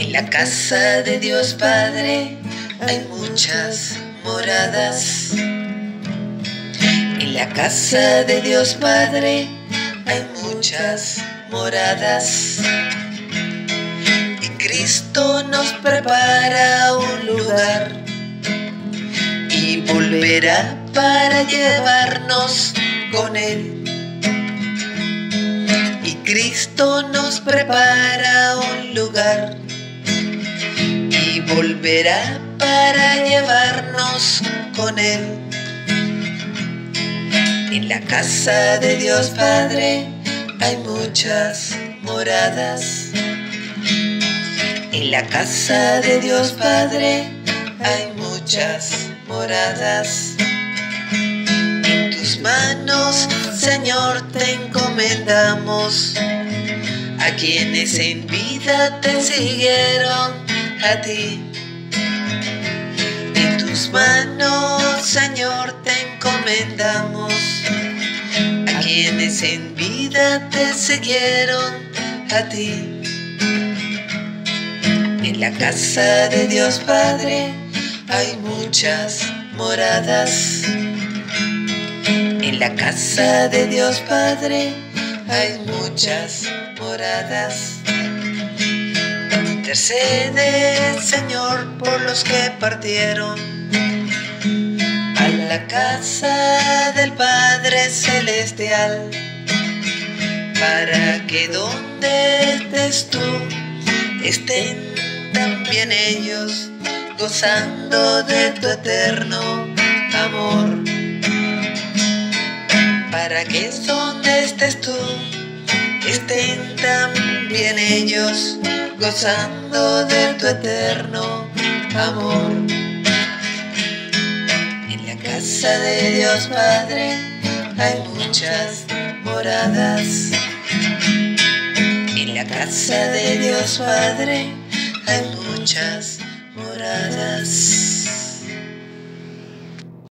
En la casa de Dios Padre hay muchas moradas. En la casa de Dios Padre hay muchas moradas. Y Cristo nos prepara un lugar y volverá para llevarnos con Él. Y Cristo nos prepara un lugar y volverá para llevarnos con Él. En la casa de Dios Padre hay muchas moradas. En la casa de Dios Padre hay muchas moradas. En tus manos, Señor, te encomendamos a quienes en vida te siguieron a ti. En tus manos, Señor, te encomendamos a quienes en vida te siguieron a ti. En la casa de Dios Padre hay muchas moradas. En la casa de Dios Padre hay muchas moradas. Intercede, Señor, por los que partieron a la casa del Padre Celestial, para que donde estés tú estén también ellos, gozando de tu eterno amor. Para que donde estés tú estén también ellos, gozando de tu eterno amor. En la casa de Dios Padre hay muchas moradas. En la casa de Dios Padre hay muchas moradas.